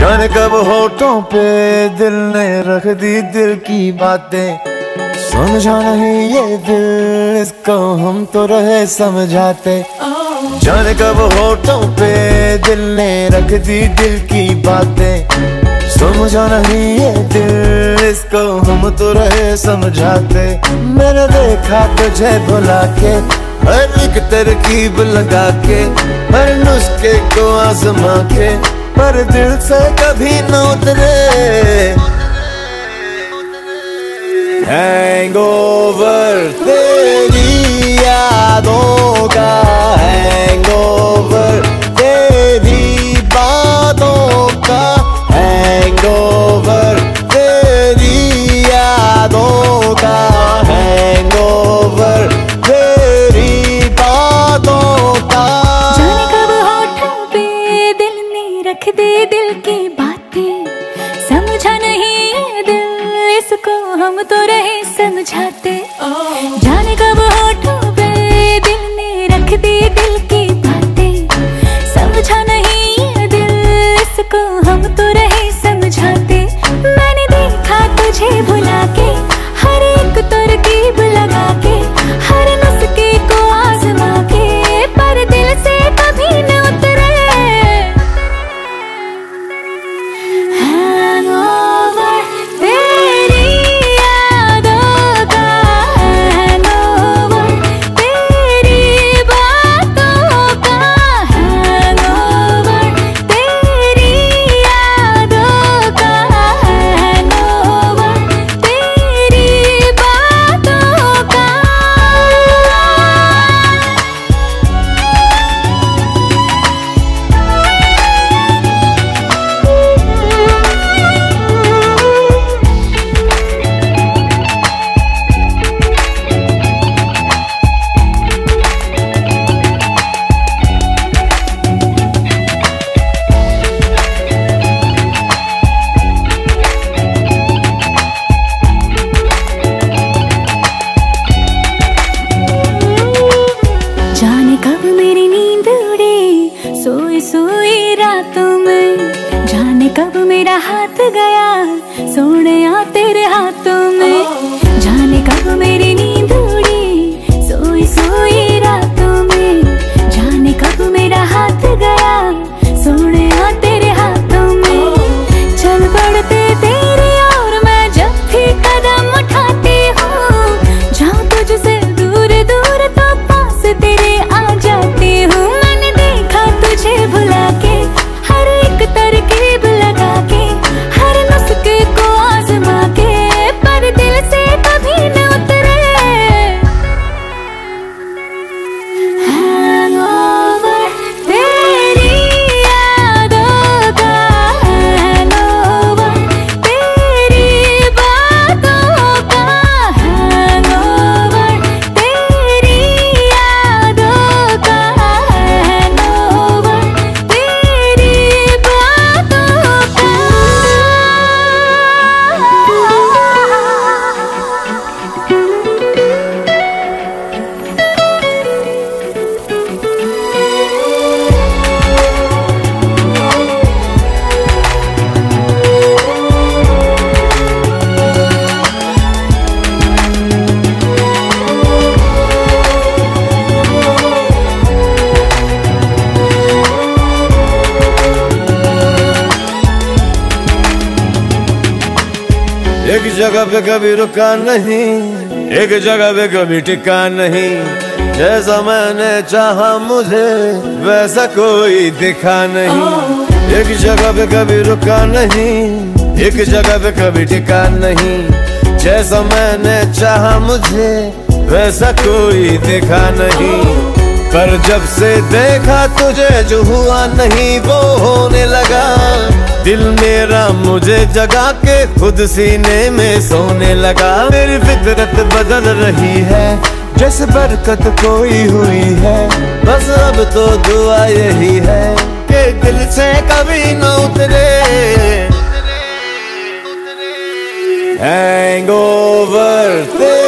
जाने कब होठों पे दिल ने रख दी दिल की बातें। समझा नहीं ये दिल, इसको हम तो रहे समझाते। जाने कब होठों पे दिल ने रख दी दिल की बातें। समझा नहीं ये दिल, इसको हम तो रहे समझाते। मैंने देखा तुझे भुला के, हर एक तरकीब लगा के, हर नुस्खे को आजमा के, पर दिल से कभी न उतरे। हैंगओवर तेरी यादों का, हैंगओवर तेरी बातों का, हैंगओवर तेरी यादों का, हैंगओवर तेरी बातों का। जाने कब होठों पे दिल ने रख दे दिल की बातें। समझा नहीं ये दिल, इसको हम तो रहे समझाते। जाने कब होठों पे दिल ने रख दी दिल की बातें। समझा नहीं ये दिल, इसको हम तो रहे समझाते। मैंने देखा तुझे भुला के, हर एक तरकीब लगा के, हर नुस्खे को आजमा के, पर दिल से कभी न उतरे। हैंगओवर तेरी यादों का, हैंगओवर तेरी बातों का, हैंगओवर तेरी यादों का, हैंगओवर तेरी बातों का। जाने कब मेरी नींद उड़ी सोई सोई रातों में। जाने कब मेरा हाथ गया सोनिया तेरे हाथों में। जाने कब मेरी नींद उड़ी सोई सोई रातों में। जाने कब मेरा हाथ गया सोनिया तेरे हाथों में। चल बढ़ते तेरी ओर मैं जब भी कदम उठाती हूँ। जाऊँ तुझसे दूर दूर तो पास तेरे आ जाती हूँ। मैंने देखा तुझे भुला के, हर एक तरकीब लगा के, हर नुस्खे को आजमा के, पर दिल से कभी न उतरे। हैंगओवर तेरी यादों का, हैंगओवर तेरी बातों का, हैंगओवर तेरी यादों का, हैंगओवर तेरी बातों का। एक जगह पे कभी रुका नहीं, एक जगह पे कभी टिका नहीं। जैसा मैंने चाहा मुझे वैसा कोई दिखा नहीं। एक जगह पे कभी रुका नहीं, एक जगह पे कभी टिका नहीं। जैसा मैंने चाहा मुझे वैसा कोई दिखा नहीं। पर जब से देखा तुझे जो हुआ नहीं वो होने लगा। दिल मेरा मुझे जगा के खुद सीने में सोने लगा। मेरी फितरत बदल रही है जैसे बरकत कोई हुई है। बस अब तो दुआ यही है कि दिल से कभी न उतरे। हैंगओवर